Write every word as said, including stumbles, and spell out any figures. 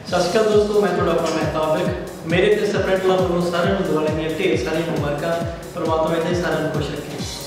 सत श्री अकाल दोस्तों, मैं थोड़ा अपना महताब मेरे तो सैपरेट लव को सारे दिवाली ढेर सारी मुबारक। परमात्मा इन्हें सारे खुश रखे।